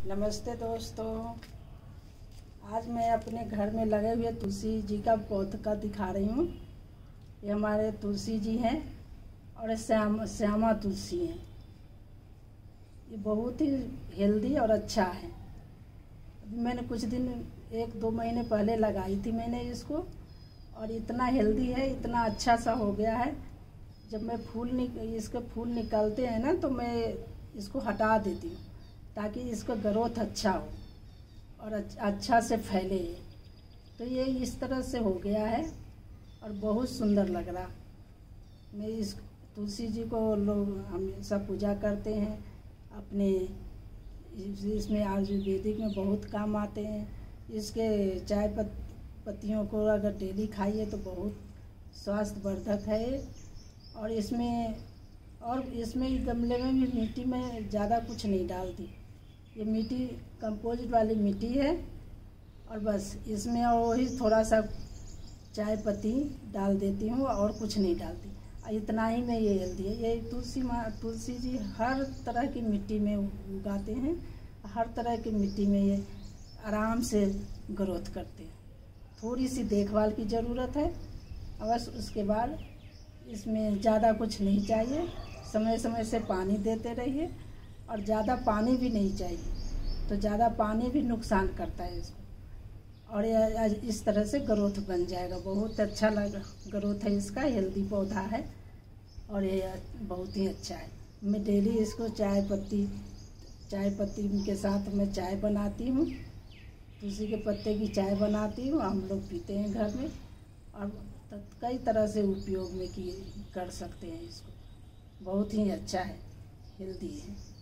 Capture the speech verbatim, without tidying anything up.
नमस्ते दोस्तों। आज मैं अपने घर में लगे हुए तुलसी जी का पौधा दिखा रही हूँ। ये हमारे तुलसी जी हैं और श्याम श्यामा तुलसी हैं। ये बहुत ही हेल्दी और अच्छा है। मैंने कुछ दिन एक दो महीने पहले लगाई थी मैंने इसको, और इतना हेल्दी है, इतना अच्छा सा हो गया है। जब मैं फूल निक इसके फूल निकलते हैं ना, तो मैं इसको हटा देती हूँ ताकि इसका ग्रोथ अच्छा हो और अच्छा से फैले। तो ये इस तरह से हो गया है और बहुत सुंदर लग रहा। मैं इस तुलसी जी को लोग हमेशा पूजा करते हैं अपने, इसमें आयुर्वेदिक में बहुत काम आते हैं। इसके चाय पत, पत्तियों को अगर डेली खाइए तो बहुत स्वास्थ्यवर्धक है। और इसमें और इसमें गमले में भी मिट्टी में ज़्यादा कुछ नहीं डालती। ये मिट्टी कंपोजिट वाली मिट्टी है और बस इसमें और वही थोड़ा सा चाय पत्ती डाल देती हूँ और कुछ नहीं डालती। इतना ही में ये हेल्दी है। ये तुलसी माँ तुलसी जी हर तरह की मिट्टी में उगाते हैं, हर तरह की मिट्टी में ये आराम से ग्रोथ करते हैं। थोड़ी सी देखभाल की ज़रूरत है बस। उसके बाद इसमें ज़्यादा कुछ नहीं चाहिए। समय समय से पानी देते रहिए और ज़्यादा पानी भी नहीं चाहिए, तो ज़्यादा पानी भी नुकसान करता है इसको। और ये इस तरह से ग्रोथ बन जाएगा। बहुत अच्छा लग ग्रोथ है इसका, हेल्दी पौधा है और ये बहुत ही अच्छा है। मैं डेली इसको चाय पत्ती चाय पत्ती के साथ मैं चाय बनाती हूँ। तुलसी के पत्ते की चाय बनाती हूँ, हम लोग पीते हैं घर में। और कई तरह से उपयोग में किए कर सकते हैं इसको। बहुत ही अच्छा है, हेल्दी है।